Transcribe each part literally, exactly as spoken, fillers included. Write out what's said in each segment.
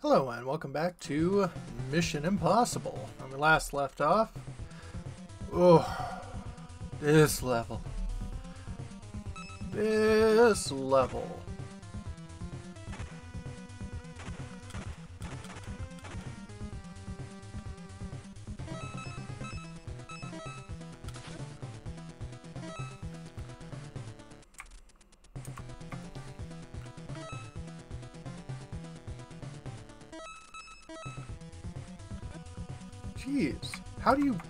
Hello and welcome back to Mission Impossible. When we last left off, oh, this level, this level. Jeez, how do you...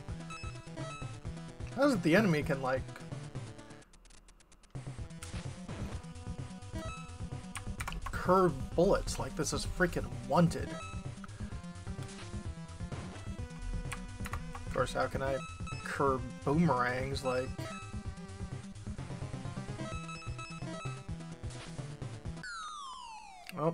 How is it the enemy can, like... curve bullets like this is freaking Wanted? Of course, how can I curve boomerangs like... Oh.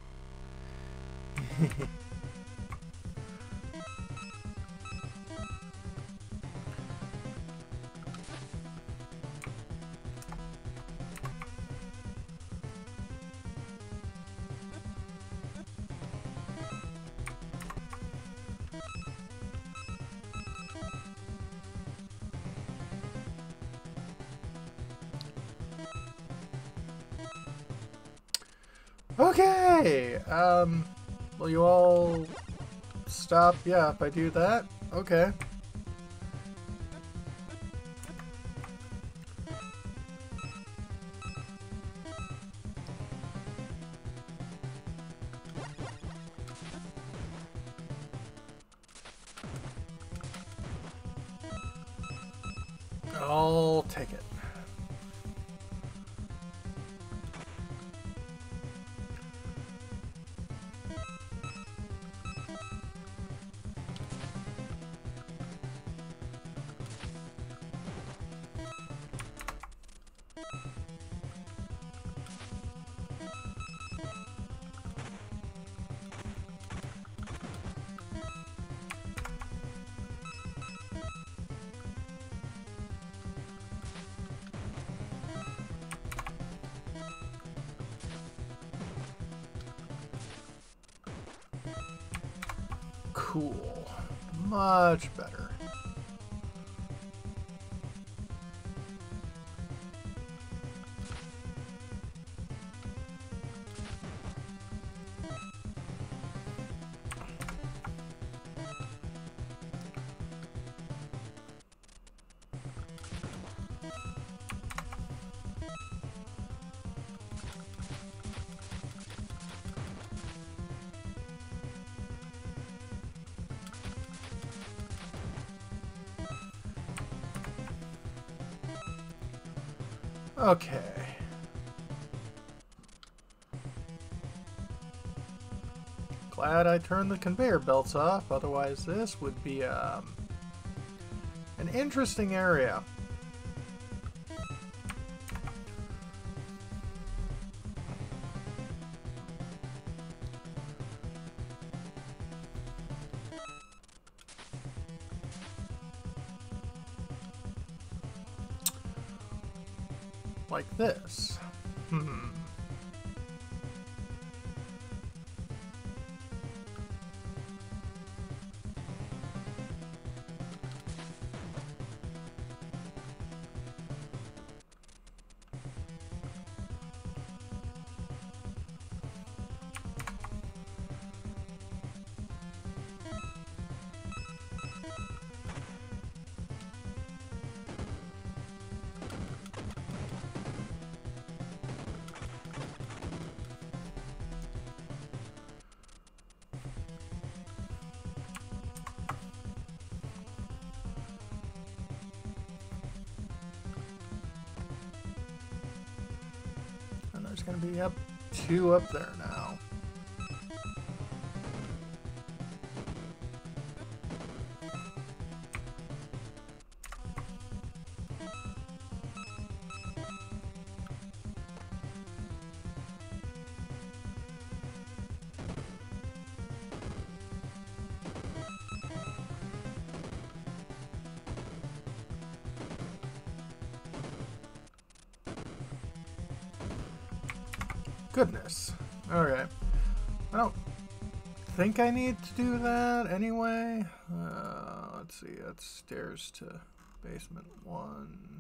Okay, um, will you all stop? Yeah, if I do that? Okay. I'll take it. Cool. Much better. Okay. Glad I turned the conveyor belts off, otherwise this would be um, an interesting area. Like this. Hmm. There's gonna be up two up there now. Goodness. Okay. I don't think I need to do that anyway. Uh, let's see, that's stairs to basement one.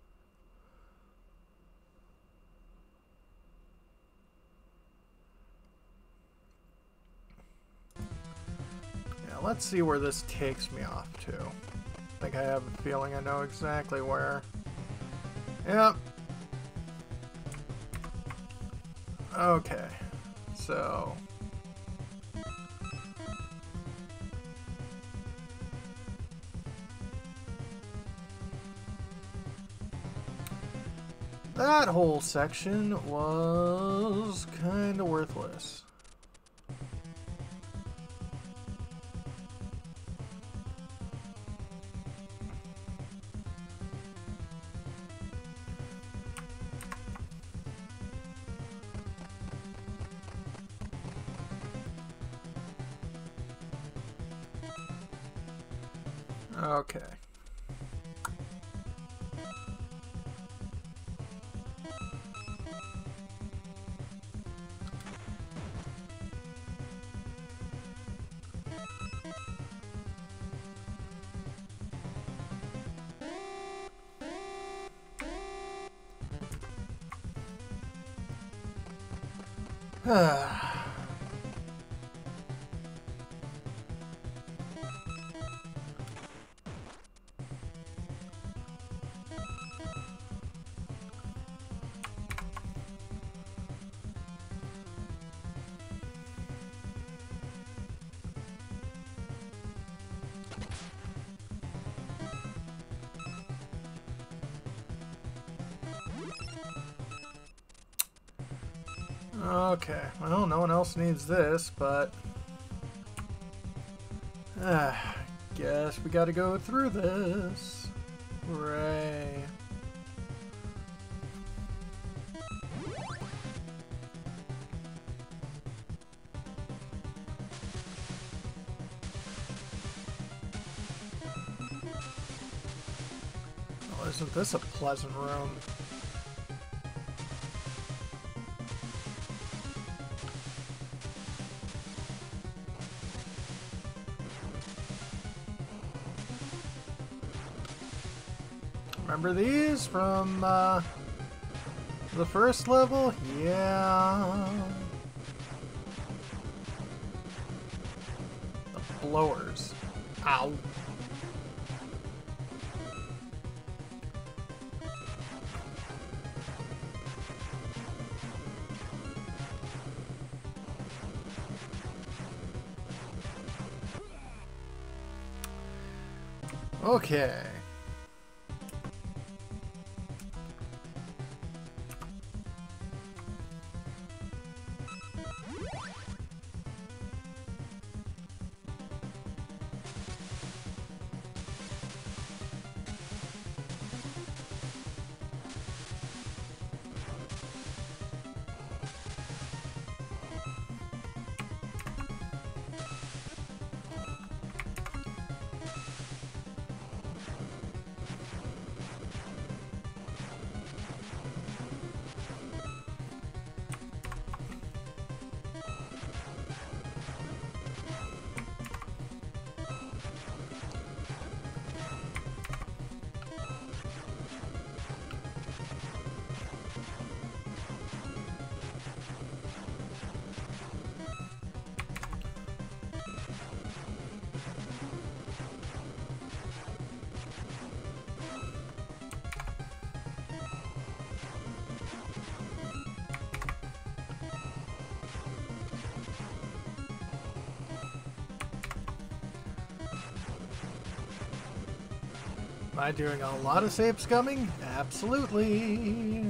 Yeah, let's see where this takes me off to. I think I have a feeling I know exactly where. Yep. Okay, so... that whole section was kind of worthless. Okay. Okay, well, no one else needs this, but uh, guess we gotta go through this. Hooray. Oh, isn't this a pleasant room? Remember these from uh, the first level? Yeah. The blowers. Ow. Okay. Am I doing a lot of save scumming? Absolutely.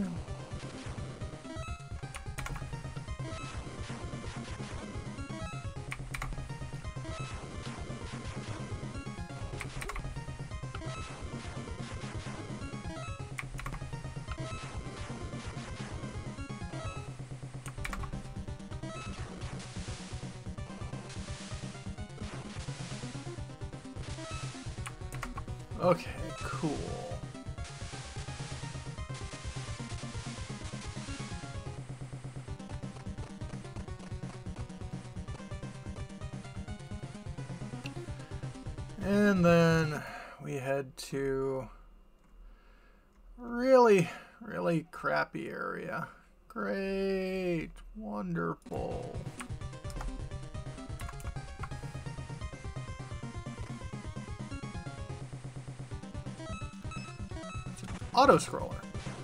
Okay, cool. And then we head to really, really crappy area. Great. Wonderful. Autoscroller.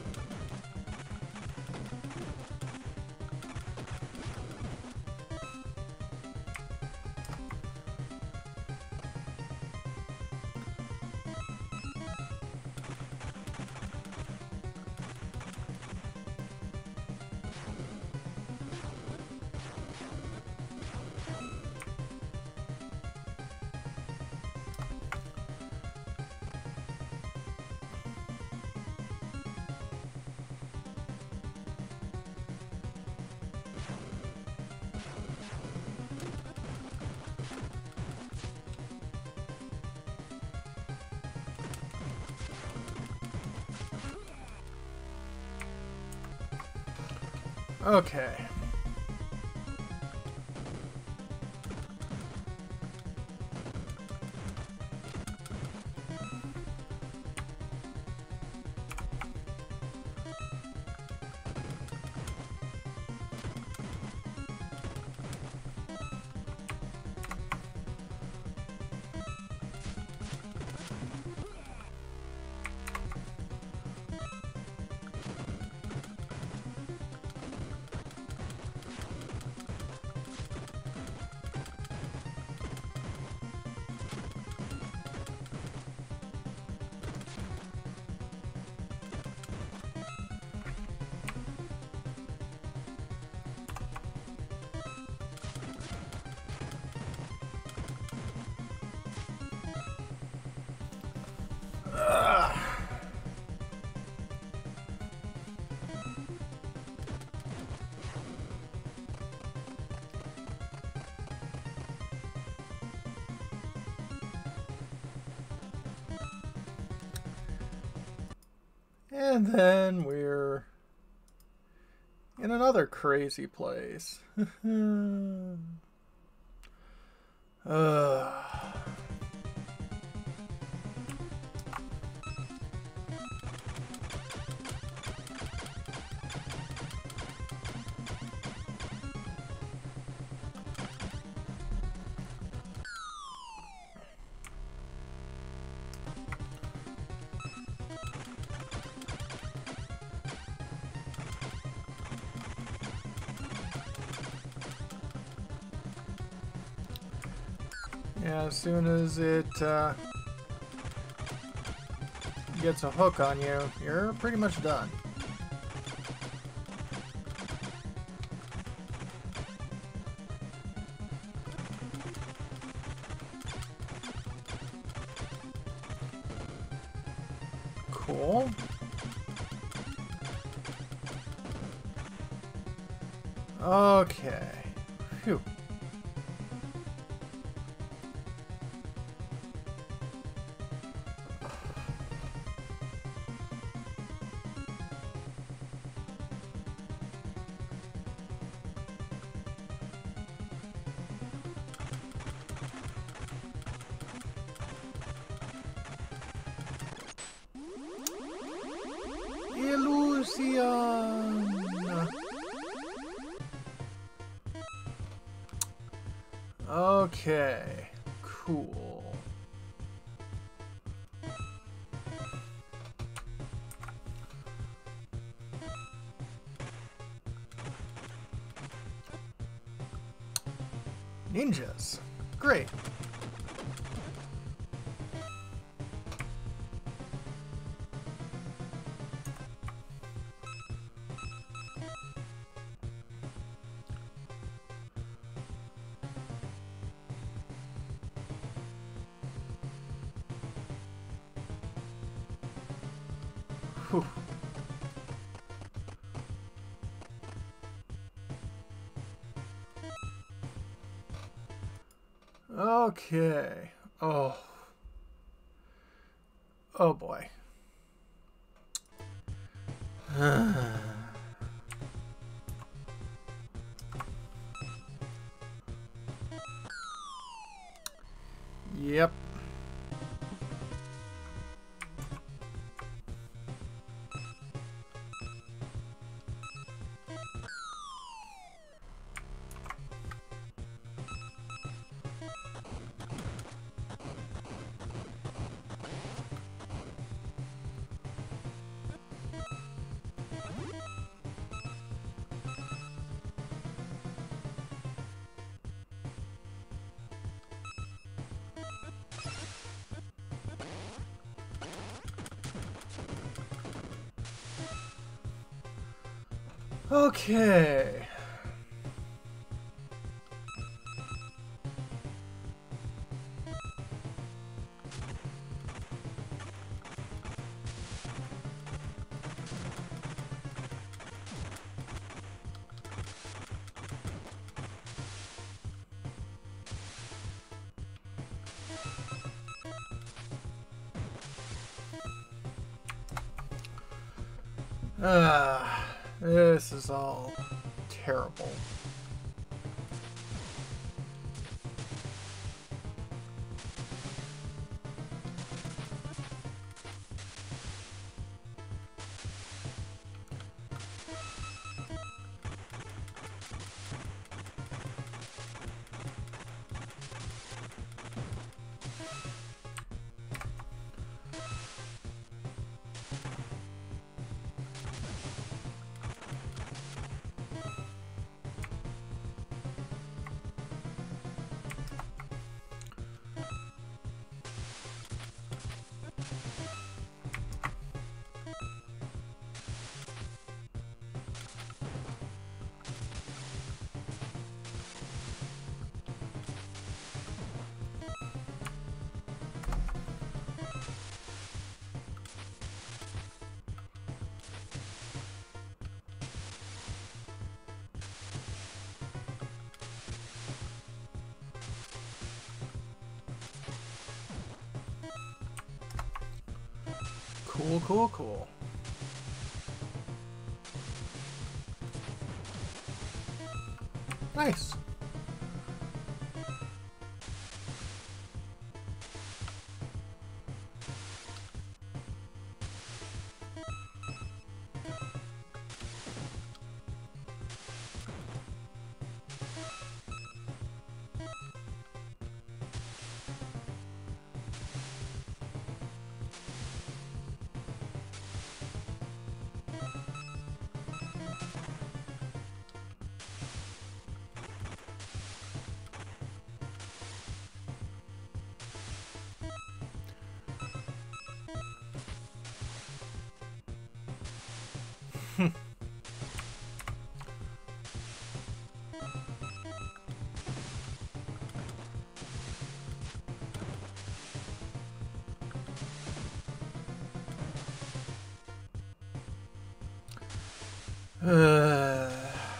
Okay. And then we're in another crazy place. uh. Yeah, as soon as it uh, gets a hook on you, you're pretty much done. Cool. Okay. Phew. Illusion. Okay, cool. Ninjas. Great. Whew. Okay. Oh. Oh boy. Yep. Okay. Ah, this is all terrible. Cool, cool, cool. Nice. Uh...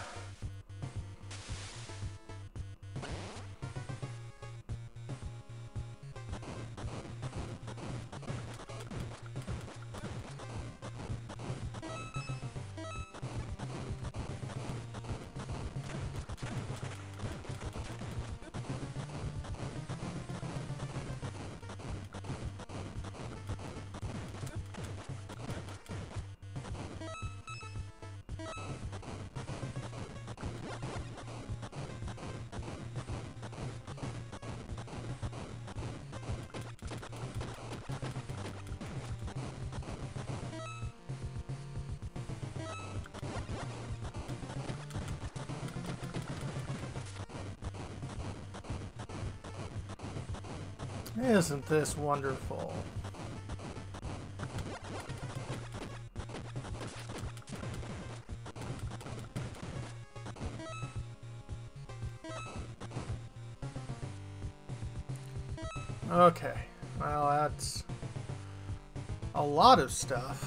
Isn't this wonderful? Okay, well that's a lot of stuff.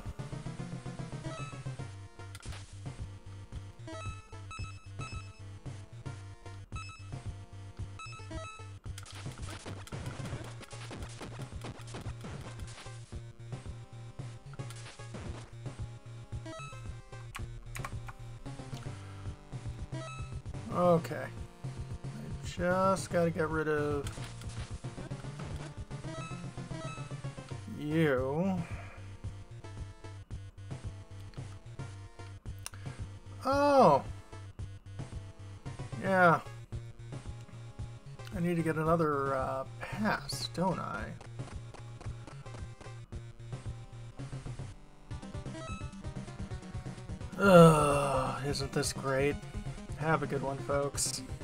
Okay, I just gotta get rid of you. Oh! Yeah. I need to get another uh, pass, don't I? Ugh, isn't this great? Have a good one, folks.